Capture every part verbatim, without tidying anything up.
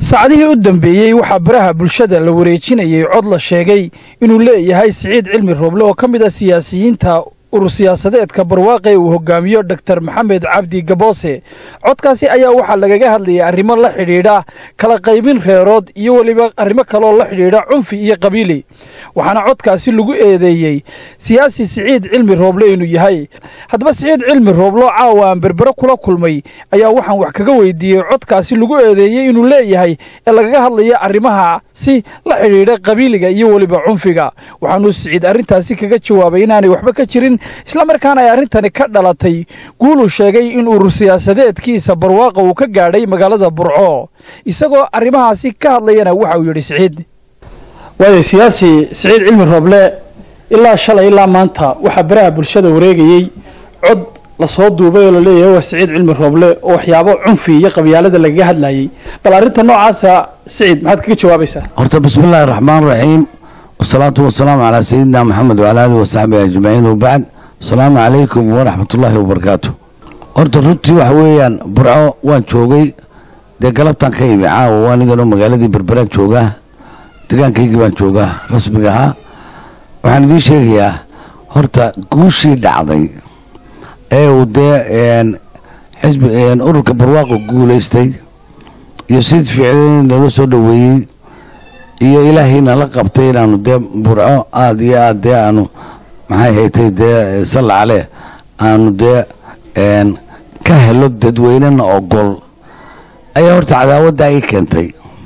saacadihii u dambeeyey waxaa baraha bulshada la wareejinayay cod la sheegay inuu leeyahay Siciid Cilmi Rooble oo ka mid ah siyaasiyiinta urur siyaasadeedka barwaaqe uu hogaamiyo Doctor Maxamed Cabdi Gaboose. Codkaasi ayaa waxaa lagaga hadlayay arrimo la xidhiidha kala qaybin reerood iyo waliba arrimo kale oo la xidhiidha cunfi iyo qabiili. waxaana codkaasi lagu eedeeyay siyaasi Siciid Cilmi Rooble inuu yahay. haddaba Siciid Cilmi Rooble caawa aan berbera kula kulmay ayaa waxaan wax kaga weydiiyay codkaasi lagu eedeeyay inuu leeyahay ee lagaga hadlaya arrimaha si la xidhiidha qabiiliga iyo waliba cunfiga. waxaanu Siciid arrintaasi kaga jawaabay inaanay waxba ka jirin isla markaana ay arrintani ka dhalatay guul uu sheegay in urur siyaasadeedkiisa barwaaqo uu ka gaadhay magaalada Burco. isagoo arrimahaasi ka hadlayana waxa uu yiri Siciid waayo siyaasi Siciid Cilmi Rooble ilaa shalay ilaa maanta waxa baraha bulshada wareegayay cod la soo duubay oo la leeyahay waa Siciid Cilmi Rooble oo waxyaabo cunfi iyo qabyaalada laga hadlayay. bal arrinta noocaas Siciid maxaad kaga jawaabaysaa? horta bismillaahir rahmaanir rahiim والصلاة والسلام على سيدنا محمد وعلى آله وصحبه أجمعين وبعد السلام عليكم ورحمة الله وبركاته. قلت رتي وحويان برعو وان شوقي ده قلبتان كيبي عاو وان قالوا مقالدي بربران شوقه تقان كيكي وان شوقه رسميها وحان دي شيخيا هورتا قوشي دعضي ايه وده ان حزب ان أرك برواقو قوليستي يسيد فعلين لنو سودوي iyo ilaahayna la qabtay inaanu de burco aad iyo aad de aanu maxay haytay de salaale aanu de een ka helo dadweynena ogol ayaa horta cadaawada ay keentay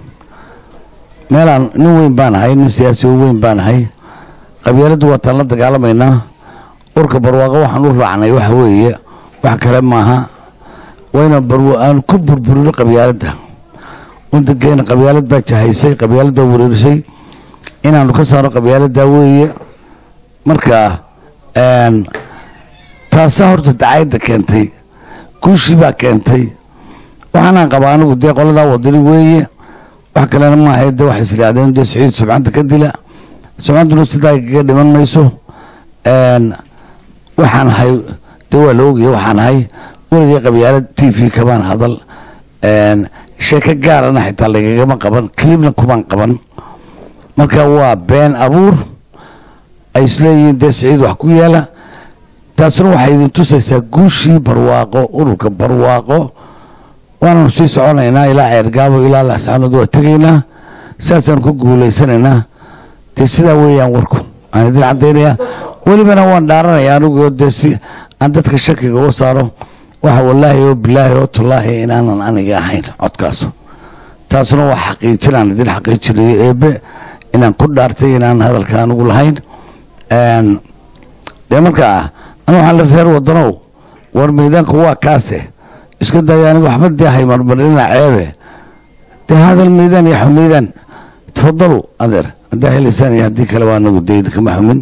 meelaan nin weyn baan ahay nin siyaasi weyn baan ahay qabyaaladu waa tan la dagaalamayna urka barwaaqo waxaan u raacnay waxa weeye wax kale maaha wayna barwaan ku burburino qabyaalada wanda geena qabyaalad baa jahaysay qabyaalad baa wareerisay inaanu ka saaro qabyaalada weeye marka een taasa horta dacayda keentay kuushi baa keentay waxaan qabaa anigu de qolada wadani weeye wax kale ma aha de wax israadeen de Siciid subxaanta ka dila subxaantuna sidaa kaga dhiman mayso een waxaan hay de waa loogiyo waxaan hay weliga qabyaalad T V ka baan hadal een sheeka gaarana xitaa lagagama qaban klibna kuban qaban marka waa been abuur ay isleeyihiin de Siciid wax ku yaala taasna waxay idin tusaysaa guushii barwaaqo ururka barwaaqo waanu sii soconaynaa ilaa ceergaabo ilaa laascaanood waa tegaynaa saasaan ku guulaysanaynaa de sidaa weeyaan warku aan idin caddaynaya welibana waan dhaaranayaa anigu de si aan dadka shakiga u saaro waxa wallaahi oo bilaahi oo tallaahi inaanan aniga ahayn codkaas taasna waa xaqiijinaan idin xaqiijinay eebe inaan ku dhaartay inaan hadalka anigu lahayn een de marka anu waxaan la reer wadanow war meedaanku waa kaase iska day anigu waxba deehay marmarina ceebe de hadal meedaan iyo xumeedaan tafadalo adeer hadaa helaysan iyo haddii kale waa anagu deyd kama xumin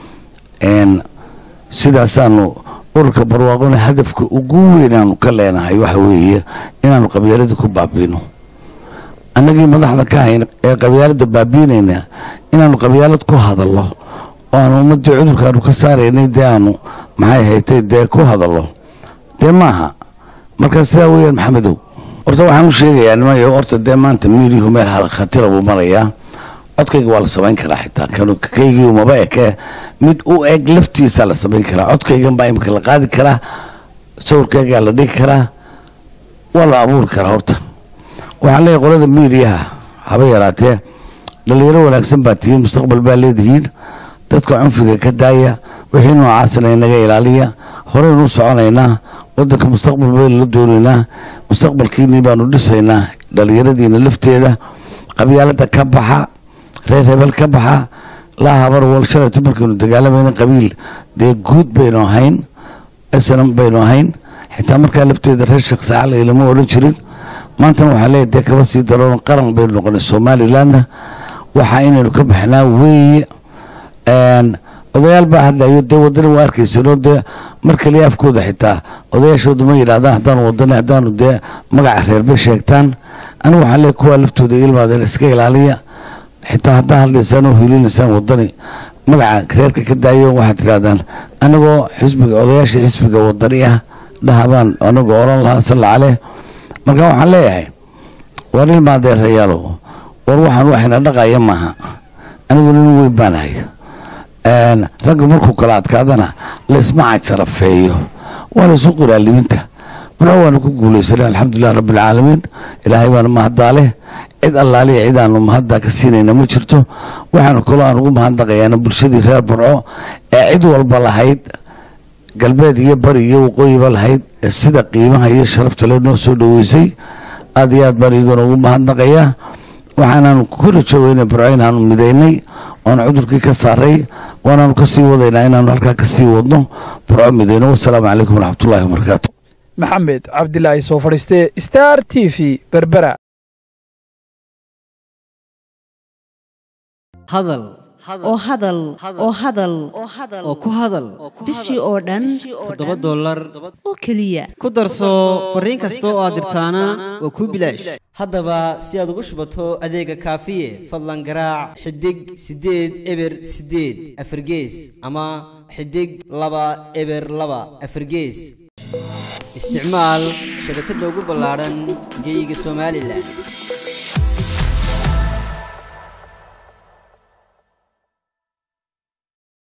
een sidaasaanu ururka barwaaqona hadafka ugu weyn aanu ka leenahay waxa weeye inaanu qabyaalada ku baabiino annagii madaxda ka hayn ee qabyaalada baabiinayna inaanu qabyaalad ku hadallo oo aanu ummadii cudurkaanu ka saaraynay dee aanu maxay haytay dee ku hadallo dee maaha marka sidaa weeyaan maxamedow horta waxaan u sheegayaa nimayo horta dee maanta miiriyuhu meel khatira buu marayaa codkayga waa la samayn karaa xitaa kaygii umaba eke mid u eg laftiisa la samayn karaa codkaygan baa imika la qaadi karaa sawirkaygaa la dhigi karaa waa la abuuri karaa horta waxaan leeyahay qolada miiriyaha haba yaraatee dhalinyaro wanaagsan baa tihiin mustaqbal baa leedihiin dadka cunfiga ka daaya wixii noocaasna inaga ilaaliya horeynu soconaynaa wadanka mustaqbal baynu la doonaynaa mustaqbalkiinii baanu dhisaynaa dhalinyaradiina lafteeda qabyaalada ka baxa reer hebel ka baxa laa habar wal shalay markaynu dagaalamayna qabiil dee guud baynu ahayn islam baynu ahayn xitaa markaa lafteeda reer sheekh saacale lama odhan jirin maantana waxaa leeyahay dee kaba sii daroon qaran baynu noqonay somalilandna waxaa inaynu ka baxnaa weeye odayaal baa hadlayo dee wadani waa arkaysanoo dee mar kaliya afkooda xitaa odayaashooda ma yidhahdaan haddaanu wadani haddaanu dee magaca reerbay sheegtaan anigu waxaa leeyahay kuwaa laftooda ilmaadeen iska ilaaliya xitaa haddaa hadlaysaan oo hiilinaysaan wadani magaca reerka ka daayo waxaad tirahdaan anagoo xisbiga odayaasha xisbiga wadani ah dhahabaan anagoo oran lahaa salla caleh marka waxaan leeyahay وري ما ده ريالو وروح نروح ندقة يمها أنا أقول إنه وين بناي أنا رجل مركو كلات كذا لا اسمع شرف فيه ولا سكر اللي منته برا أنا كقول يسري الحمد لله رب العالمين إلهي وأنا ما هدا عليه إذا الله عليه إذا أنا ما هدا كسيني أنا مشرته وإحنا كلنا نقول ما هدا يعني برشدي خير برا عيد والبلاهيد قلبي يبري يوقي بالهيد الصدق قيمة هي شرفت لنا سود ويسي أديات بري يقولوا ما هدا قيا وحنا كل شوينا برعين عن مديني وأنا عذر كي كسري وأنا نكسي وضينا أنا نركع كسي وضنا برع مدينة والسلام عليكم ورحمة الله وبركاته. محمد عبد الله سوفرستي ستار تي في بربرة. هذل oo hadal oo hadal oo ku hadal bishii oo dhan toddoba dollar oo kaliya ku darso fariin kasta oo aad dirtaana waa ku bilaash haddaba si aad ugu shubato adeega kaafiye fadlan garaac xidig sideed eber sideed afar gees ama xidig laba eber laba afar gees isticmaal shabakadda ugu ballaaran geyga Soomaaliland.